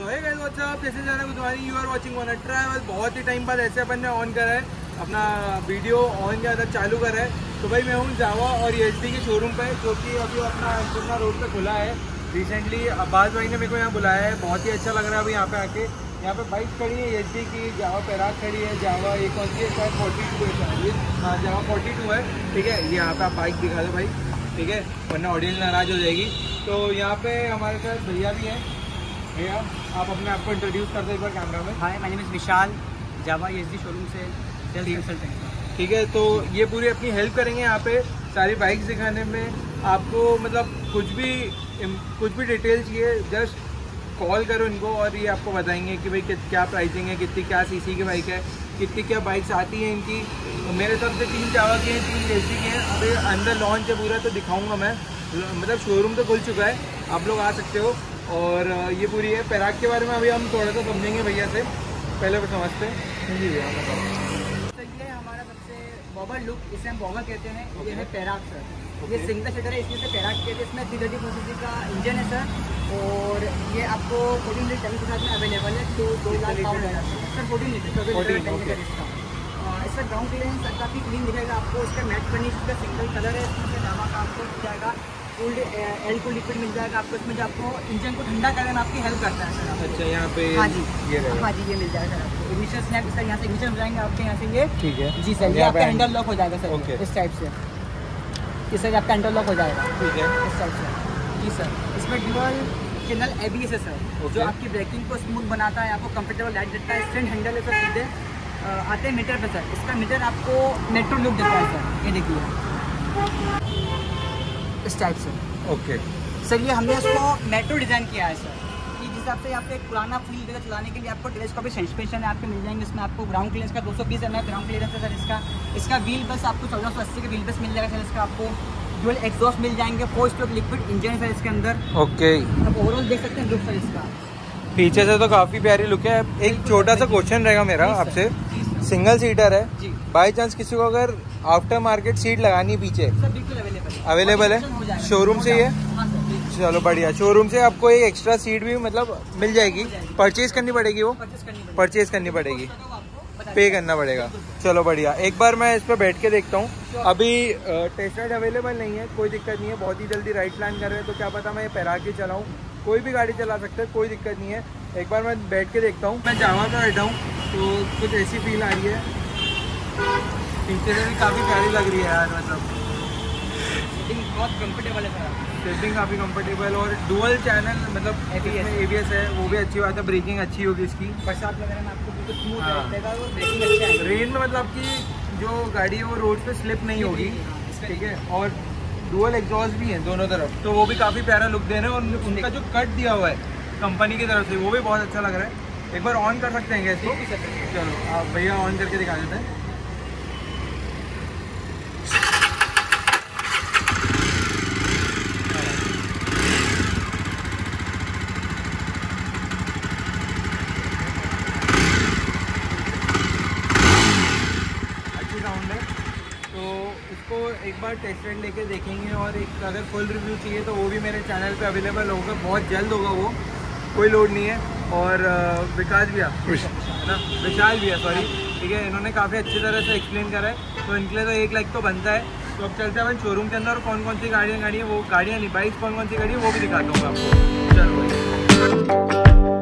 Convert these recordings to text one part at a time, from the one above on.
तो है guys what's up, जैसे जाना गुजवारी, you are watching on a travel. बहुत ही टाइम बाद ऐसे अपन ने ऑन करा है अपना वीडियो, ऑन ज़्यादा चालू करा है। तो भाई मैं हूँ जावा और एचडी के शोरूम पे, जो कि अभी अपना अन्नपूर्णा रोड पे खुला है रिसेंटली। अब्बास भाई ने मेरे को यहाँ बुलाया है, बहुत ही अच्छा लग रहा है अभी यहाँ पे आके। यहाँ पे बाइक खड़ी है एचडी की, जावा पेराक खड़ी है, जावा एक कौन सी है शायद 42 है, हाँ जावा 42 है। ठीक है, ये यहाँ पे आप बाइक दिखा दो भाई, ठीक है, वरना ऑडियंस नाराज़ हो जाएगी। तो यहाँ पे हमारे साथ भैया भी हैं। भैया आप अपने आप को इंट्रोड्यूस कर दो एक बार कैमरा में। Hi, my name is Vishal, Jawa HD showroom से सेल्स कंसल्टेंट। ठीक है, तो ये पूरी अपनी हेल्प करेंगे यहाँ पे सारी बाइक्स दिखाने में। आपको मतलब कुछ भी डिटेल चाहिए जस्ट कॉल करो इनको और ये आपको बताएंगे कि भाई क्या प्राइसिंग है, कितनी क्या सीसी की बाइक है, कितनी क्या बाइक्स आती हैं इनकी। तो मेरे तरफ से 3 जावा की हैं, 3 एचडी की हैं। अभी अंदर लॉन्च है पूरा, तो दिखाऊंगा मैं। मतलब शोरूम तो खुल चुका है, आप लोग आ सकते हो। और ये पूरी है। पैराक के बारे में अभी हम थोड़ा सा समझेंगे भैया से, पहले वो समझते हैं। जी भैया सर, ये हमारा सबसे बॉबर लुक, इसे हम बॉबर कहते हैं। ये है पैराक सर, ये सिंगल सीटर है, इसलिए से पैराक कहते हैं। इसमें 330 cc का इंजन है सर, और ये आपको 14 लीटर टैंक के साथ में अवेलेबल है। तो 2 लाख पाउंड है सर, 14 लीटर इसका। इसका ग्राउंड क्लियरेंस काफ़ी क्लीन दिखेगा आपको। इसका मैट फिनिश का सिंगल कलर है, इसमें जावा का आपको मिल जाएगा। कूल्ड एल्कोहल लिक्विड मिल जाएगा आपको इसमें, जो आपको इंजन को ठंडा करने में आपकी हेल्प करता है सर। अच्छा, यहाँ पे हाँ जी, हाँ जी ये मिल जाएगा सर आपको। इग्निशन स्नैप सर, यहाँ से इग्निशन मिल जाएंगे आपके यहाँ से। ये ठीक है जी सर, ये आपका हैंडल लॉक हो जाएगा सर। ओके, इस टाइप से इस साइड आपका हैंडल लॉक हो जाएगा। ठीक है, इस टाइप से। जी सर, इसमें ड्यूअल चैनल ABS है सर, जो आपकी ब्रेकिंग को स्मूथ बनाता है, आपको कंफर्टेबल लाइट देता है। स्टैंड हैंडल है सर, सीधे आते हैं मीटर पे सर। इसका मीटर आपको मेट्रो लुक देता है सर, ये देखिए इस टाइप से। ओके सर, ये हमने इसको मेट्रो डिज़ाइन किया है सर, कि जिस हिसाब से आपको एक पुराना फील देगा चलाने के लिए। आपको टेलीस्कोपिक सस्पेंशन है आपके मिल जाएंगे इसमें। आपको ग्राउंड क्लियरेंस का 220 mm ग्राउंड क्लियरेंस है सर इसका व्हील बस आपको 1480 के व्हील बस मिल जाएगा सर इसका। आपको डुअल एग्जॉस्ट मिल जाएंगे, 4 स्ट्रोक लिक्विड इंजन है इसके अंदर। ओके, आप ओवरऑल देख सकते हैं लुक सर इसका। पीछे से तो काफी प्यारी लुक है। एक छोटा सा क्वेश्चन रहेगा मेरा आपसे, सिंगल सीटर है, बाई चांस किसी को अगर आफ्टर मार्केट सीट लगानी है पीछे, बिल्कुल अवेलेबल है शोरूम से ही है? चलो बढ़िया, शोरूम से आपको एक एक्स्ट्रा सीट भी मतलब मिल जाएगी। परचेज करनी पड़ेगी, वो परचेज करनी पड़ेगी, पे करना पड़ेगा। चलो बढ़िया, एक बार मैं इस पर बैठ के देखता हूँ। अभी टेस्ट राइड अवेलेबल नहीं है, कोई दिक्कत नहीं है। बहुत ही जल्दी राइड प्लान कर रहे हैं, तो क्या पता मैं ये पैराक ही चलाऊँ। कोई भी गाड़ी चला सकते हैं, कोई दिक्कत नहीं है। एक बार मैं बैठ के देखता हूँ। मैं जावा पे बैठा हूँ तो कुछ ऐसी फील आ रही है। पीछे से भी काफ़ी प्यारी लग रही है यार, मतलब बहुत कंफर्टेबल है सर। सीटिंग काफ़ी कंफर्टेबल और डुअल चैनल, मतलब ABS है, वो भी अच्छी बात है। ब्रेकिंग अच्छी होगी इसकी, बरसात वगैरह में आपको बिल्कुल स्मूथ रहेगा और ब्रेकिंग अच्छा है। रेन में मतलब कि जो गाड़ी है वो रोड पे स्लिप नहीं होगी। ठीक है, और डुअल एग्जॉस्ट भी है दोनों तरफ, तो वो भी काफ़ी प्यारा लुक दे रहे हैं। और उनका जो कट दिया हुआ है कंपनी की तरफ से, वो भी बहुत अच्छा लग रहा है। एक बार ऑन कर सकते हैं क्या इसको? चलो आप भैया ऑन करके दिखा देते हैं। तो इसको एक बार टेस्ट राइड लेके देखेंगे, और एक अगर फुल रिव्यू चाहिए तो वो भी मेरे चैनल पे अवेलेबल होगा, बहुत जल्द होगा वो, कोई लोड नहीं है। और विकास भैया है ना, विशाल भैया सॉरी, ठीक है, इन्होंने काफ़ी अच्छी तरह से एक्सप्लेन करा है, तो इनके लिए तो 1 लाख तो बनता है। तो अब चलते हैं शोरूम के अंदर, और कौन कौन सी गाड़ियाँ है, वो गाड़ियाँ नहीं बाइक्स कौन कौन सी गाड़ी है वो भी दिखाता हूँ आपको। चलो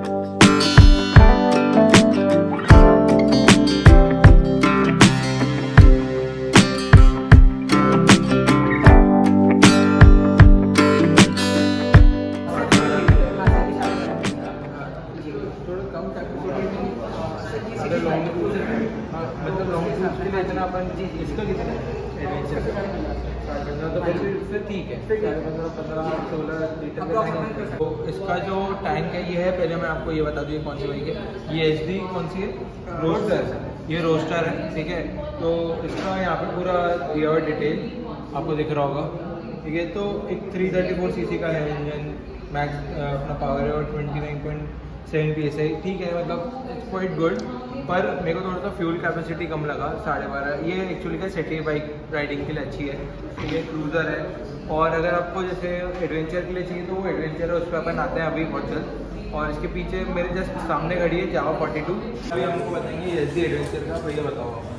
ठीक है, 15-16 लीटर। तो इसका जो टैंक है ये है, पहले मैं आपको ये बता दूँ ये कौन सी बाइक है। ये एचडी कौन सी है? रोस्टर, ये रोस्टर है। ठीक है, तो इसका यहाँ पे पूरा दिया हुआ डिटेल आपको दिख रहा होगा। ठीक है, तो एक 334 cc का है इंजन, मैक्स अपना पावर है, और 7 PSI ठीक है, मतलब इट्स क्वाइट गुड, पर मेरे को थोड़ा सा फ्यूल कैपेसिटी कम लगा 12.5। ये एक्चुअली क्या सिटी बाइक राइडिंग के लिए अच्छी है, ये क्रूज़र है। और अगर आपको जैसे एडवेंचर के लिए चाहिए तो वो एडवेंचर है, उस पर अपन आते हैं अभी बहुत जल्द। और इसके पीछे मेरे जस्ट सामने गाड़ी है जावा 42। अभी हमको बताएंगे एसडी एडवेंचर का, भैया बताओ आप।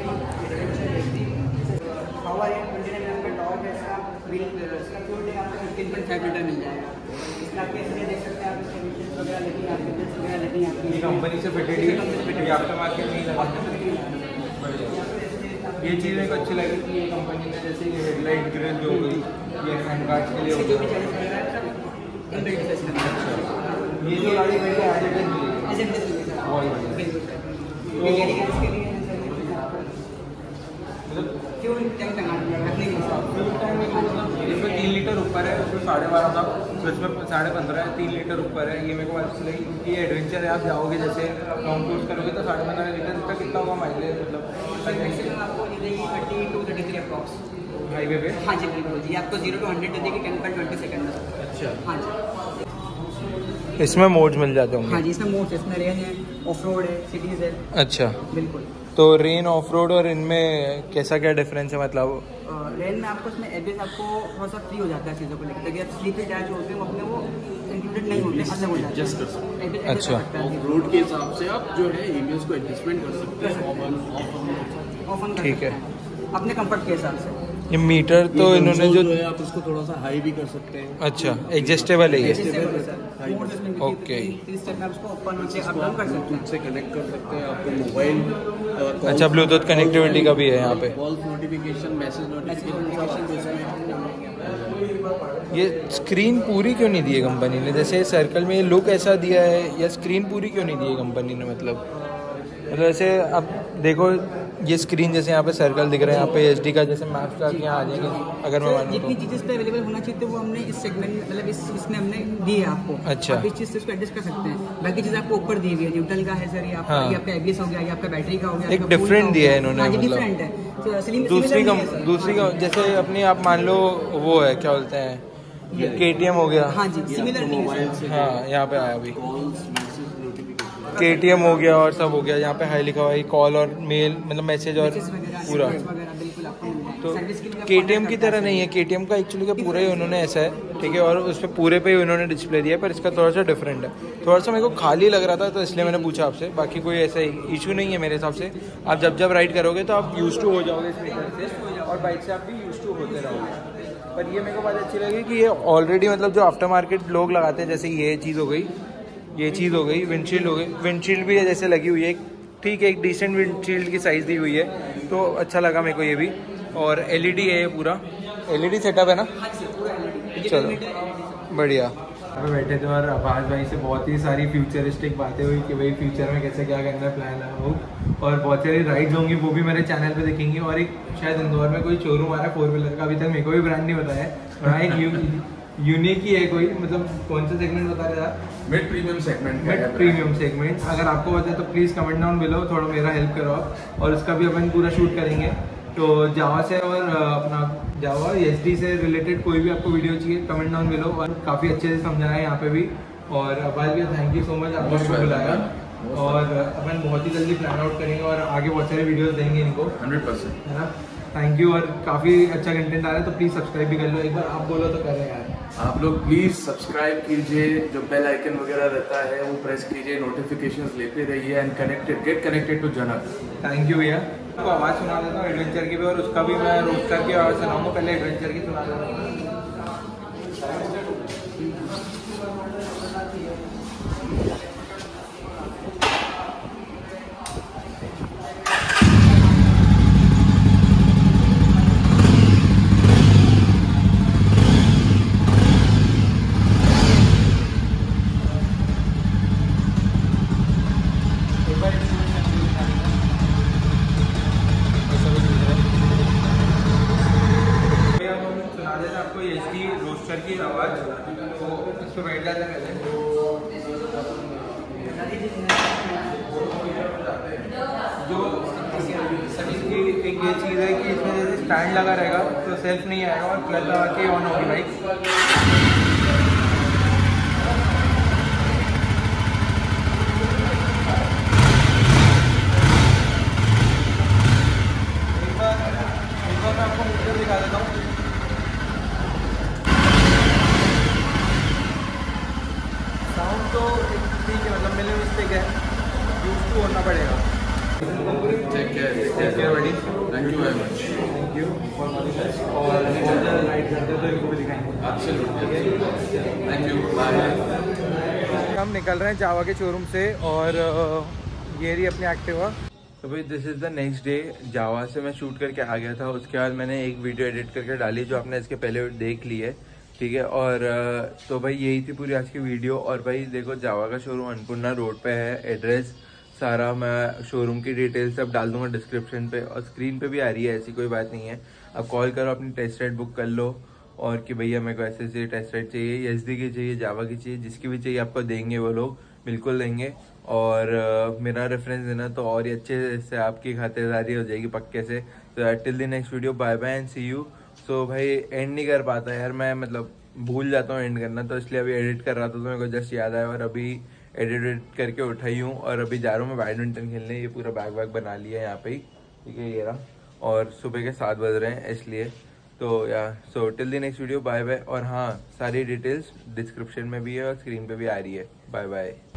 मिल जाएगा। इसमें आपके इसलिए देख सकते हैं आप इसके फीचर्स वगैरह लगी हैं, फीचर्स वगैरह लगी हैं आपकी कंपनी से फिटेड है, आफ्टर मार्केट नहीं लगा। ये चीज़ मेरे को अच्छी लगी कि ये कंपनी ने जैसे ये हेडलाइट ग्रिल जो हुई ये हैंड गार्ड्स के लिए हो गया। ये जो गाड़ी मेरे को आज तक मिली फ्यूल टैंक रखने के इसमें 3 लीटर ऊपर है, उसमें 12.5 था, तो इसमें 15.5 है, 3 लीटर ऊपर है। ये मेरे को अच्छी लगी क्योंकि ये एडवेंचर है, आप जाओगे जैसे लॉन्ग टूर करोगे तो 15.5 लीटर इसका कितना होगा माइलेज, मतलब आपको मिलेगी 30 to 33 अप्रॉक्स हाईवे पे। हाँ जी बिल्कुल जी, आपको 0 to 100 दे देगी 10.20 सेकंड में। अच्छा हाँ जी, इसमें मोड्स मिल जाते होंगे। हाँ जी, इसमें मोड्स, इसमें रेन है, ऑफ रोड है, सिटीज़ है। अच्छा, बिल्कुल। तो रेन ऑफ रोड और इनमें कैसा क्या डिफरेंस है, मतलब रेन में आपको इसमें एवरेज आपको थोड़ा सा फ्री हो जाता है चीज़ों को लेकर, ताकि आप स्लीप टायर जो होते हैं वो अपने वो इंक्लूडेड नहीं होते, अलग हो जाते हैं। अच्छा, ऑफ रोड के हिसाब से आप जो है ईमेल्स को एडजस्टमेंट कर सकते हैं, ऑफन ठीक है, अपने कंफर्ट के हिसाब से। ये मीटर तो इन्होंने जो है आप उसको थोड़ा सा हाई भी कर सकते हैं। अच्छा, एडजस्टेबल है ये। ओके, स्टेप में उसको ऊपर नीचे अप डाउन कर सकते हैं, से कनेक्ट कर सकते हैं आपको मोबाइल। अच्छा, ब्लूटूथ कनेक्टिविटी का भी है यहाँ पे। Call notification, message notification. ये स्क्रीन पूरी क्यों नहीं दी है कंपनी ने, जैसे सर्कल में लुक ऐसा दिया है, या स्क्रीन पूरी क्यों नहीं दी है कंपनी ने, मतलब ऐसे अब देखो ये स्क्रीन जैसे यहाँ पे सर्कल दिख रहा है, यहाँ पे एचडी का जैसे मैप्स का यहाँ आ जाएंगे, अगर मैं मानूँ जितनी तो चीज़ें इस पे अवेलेबल होना चाहिए तो वो हमने इस सेगमेंट मतलब इसमें हमने दी है आपको। अच्छा, आप इस चीज़ से उसको एडजस्ट कर सकते हैं। बाकी चीज़ें आपको ऊपर दी हुई है, न्यूट्रल का है सर, ये आपका ये आपका एबीएस हो गया, ये आपका बैटरी का हो गया, एक डिफरेंट दिया है इन्होंने, डिफरेंट है। दूसरी जैसे अपनी आप मान लो वो है क्या बोलते हैं KTM हो गया। हाँ जी, सिमिलर नहीं है। हाँ, यहाँ पे आया अभी KTM हो गया और सब हो गया, यहाँ पे हाई लिखा हुआ है कॉल और मेल, मतलब मैसेज और पूरा। तो KTM की तरह नहीं है, KTM का एक्चुअली का पूरा ही उन्होंने ऐसा है, ठीक है, और उस पर पूरे पे ही उन्होंने डिस्प्ले दिया है, पर इसका थोड़ा सा डिफरेंट है। थोड़ा सा मेरे को खाली लग रहा था तो इसलिए मैंने पूछा आपसे, बाकी कोई ऐसा इशू नहीं है मेरे हिसाब से। आप जब राइड करोगे तो आप यूज टू हो जाओगे इस मीटर से, और बाइक से आप भी यूज टू होते रहोगे। पर ये मेरे को बात अच्छी लगी कि ये ऑलरेडी मतलब जो आफ्टर मार्केट लोग लगाते हैं, जैसे ये चीज़ हो गई, ये चीज़ हो गई, विंडशील्ड हो गई, विंडशील्ड भी जैसे लगी हुई है, ठीक है, एक डिसेंट विंडशील्ड की साइज़ दी हुई है, तो अच्छा लगा मेरे को ये भी। और LED है, ये पूरा LED सेटअप है ना। चलो बढ़िया। अभी बैठे थे और आवाज़ भाई से बहुत ही सारी फ्यूचरिस्टिक बातें हुई कि भाई फ्यूचर में कैसे क्या करना है, प्लान है वो, और बहुत सारी राइड्स होंगी वो भी मेरे चैनल पे दिखेंगी। और एक शायद इंदौर में कोई शोरूम आ रहा है 4 व्हीलर का, अभी तक मेरे को भी ब्रांड नहीं बताया है, और हाँ एक यूनिक ही है कोई, मतलब कौन सा सेगमेंट बता रहे था, mid premium segment. Mid premium segment, अगर आपको पता है तो प्लीज़ कमेंट डाउन बिलो, थोड़ा मेरा हेल्प करो आप, और उसका भी अपन पूरा शूट करेंगे। तो जावा से और अपना जावा एसडी से रिलेटेड कोई भी आपको वीडियो चाहिए कमेंट डाउन बिलो, और काफ़ी अच्छे से समझाया है यहाँ पे भी। और अब्बास भी थैंक यू सो मच, आपको बुलाया, और अपन बहुत ही जल्दी प्लान आउट करेंगे और आगे बहुत सारे वीडियोस देंगे इनको 100%, है ना। थैंक यू, और काफ़ी अच्छा कंटेंट आ रहा है, तो प्लीज़ सब्सक्राइब भी कर लो। एक बार आप बोलो तो कर रहे हैं यार, आप लोग प्लीज़ सब्सक्राइब कीजिए, जो बेल आइकन वगैरह रहता है वो प्रेस कीजिए, नोटिफिकेशंस लेते रहिए, and get connected to Janak. Thank you भैया। आपको आवाज़ सुना देता हूँ एडवेंचर की भी, और उसका भी मैं रोस्टर की आवाज़ सुनाऊंगा, पहले एडवेंचर की सुना देता हूँ। आपको एचडी रोस्टर की आवाज़, तो इस पर बैठ जाते पहले। जो सभी की एक ये चीज़ है कि इसमें जैसे स्टैंड लगा रहेगा तो सेल्फ नहीं आएगा, और क्लच लगा के ऑन होगी बाइक। टॉपिक है, यूज टू होना पड़ेगा। टेक केयर बड़ी, thank you very much. Thank you for और बहुत राइड करते तो इनको भी दिखाएंगे। Absolutely, thank you, bye. हम निकल रहे हैं जावा के शोरूम से और ये रही अपनी एक्टिवा। तो भाई this is the next day. Jawa से मैं शूट करके आ गया था, उसके बाद मैंने एक वीडियो एडिट करके डाली जो आपने इसके पहले देख ली है, ठीक है। और तो भाई यही थी पूरी आज की वीडियो। और भाई देखो जावा का शोरूम अन्नपूर्णा रोड पे है, एड्रेस सारा मैं शोरूम की डिटेल सब डाल दूंगा डिस्क्रिप्शन पे, और स्क्रीन पे भी आ रही है, ऐसी कोई बात नहीं है। अब कॉल करो, अपनी टेस्ट राइड बुक कर लो, और कि भैया मेरे को ऐसे ऐसे टेस्ट राइड चाहिए, एचडी की चाहिए, जावा की चाहिए, जिसकी भी चाहिए आपको देंगे वो लोग, बिल्कुल देंगे। और मेरा रेफरेंस देना तो और ही अच्छे से आपकी खातिरदारी हो जाएगी पक्के से। तो till the next video, bye bye and see you. So भाई एंड नहीं कर पाता यार मैं, मतलब भूल जाता हूँ एंड करना, तो इसलिए अभी एडिट कर रहा था तो मेरे को जस्ट याद आया, और अभी एडिट करके उठाई हूँ और अभी जा रहा हूँ मैं बैडमिंटन खेलने। ये पूरा बैग वैग बना लिया है यहाँ पे ही, ठीक है, ये रहा। और सुबह के 7 बज रहे हैं इसलिए। तो या so till the next video, bye bye. और हाँ, सारी डिटेल्स डिस्क्रिप्शन में भी है और स्क्रीन पे भी आ रही है। Bye bye.